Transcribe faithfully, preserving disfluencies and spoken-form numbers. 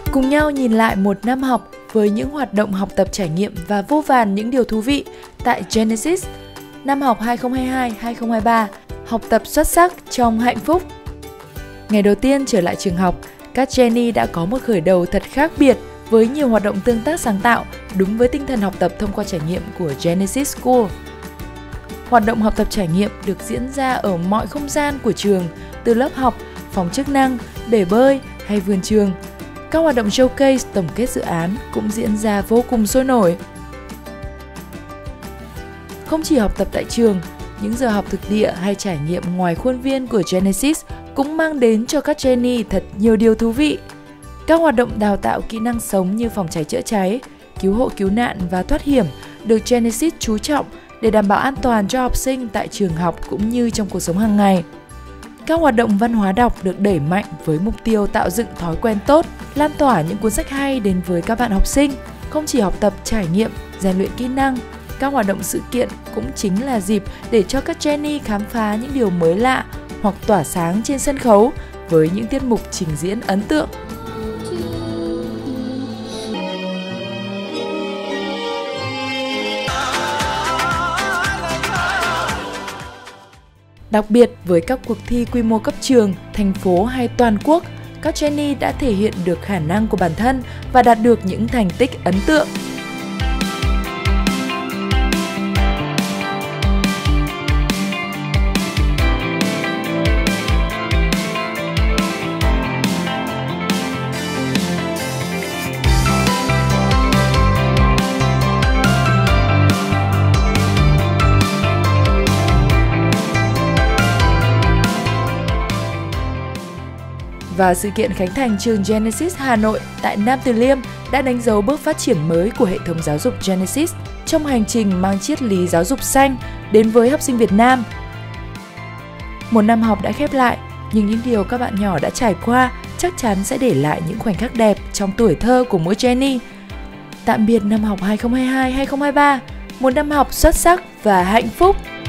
Cùng nhau nhìn lại một năm học với những hoạt động học tập trải nghiệm và vô vàn những điều thú vị tại Genesis. Năm học hai không hai hai hai không hai ba, học tập xuất sắc trong hạnh phúc. Ngày đầu tiên trở lại trường học, các Jenny đã có một khởi đầu thật khác biệt với nhiều hoạt động tương tác sáng tạo đúng với tinh thần học tập thông qua trải nghiệm của Genesis School. Hoạt động học tập trải nghiệm được diễn ra ở mọi không gian của trường, từ lớp học, phòng chức năng, bể bơi hay vườn trường. Các hoạt động showcase tổng kết dự án cũng diễn ra vô cùng sôi nổi. Không chỉ học tập tại trường, những giờ học thực địa hay trải nghiệm ngoài khuôn viên của Genesis cũng mang đến cho các Jenny thật nhiều điều thú vị. Các hoạt động đào tạo kỹ năng sống như phòng cháy chữa cháy, cứu hộ cứu nạn và thoát hiểm được Genesis chú trọng để đảm bảo an toàn cho học sinh tại trường học cũng như trong cuộc sống hàng ngày. Các hoạt động văn hóa đọc được đẩy mạnh với mục tiêu tạo dựng thói quen tốt, lan tỏa những cuốn sách hay đến với các bạn học sinh. Không chỉ học tập trải nghiệm, rèn luyện kỹ năng, các hoạt động sự kiện cũng chính là dịp để cho các Jenny khám phá những điều mới lạ hoặc tỏa sáng trên sân khấu với những tiết mục trình diễn ấn tượng. Đặc biệt với các cuộc thi quy mô cấp trường, thành phố hay toàn quốc, các Jenny đã thể hiện được khả năng của bản thân và đạt được những thành tích ấn tượng. Và sự kiện khánh thành trường Genesis Hà Nội tại Nam Từ Liêm đã đánh dấu bước phát triển mới của hệ thống giáo dục Genesis trong hành trình mang triết lý giáo dục xanh đến với học sinh Việt Nam. Một năm học đã khép lại, nhưng những điều các bạn nhỏ đã trải qua chắc chắn sẽ để lại những khoảnh khắc đẹp trong tuổi thơ của mỗi Jenny. Tạm biệt năm học hai không hai hai hai không hai ba, một năm học xuất sắc và hạnh phúc!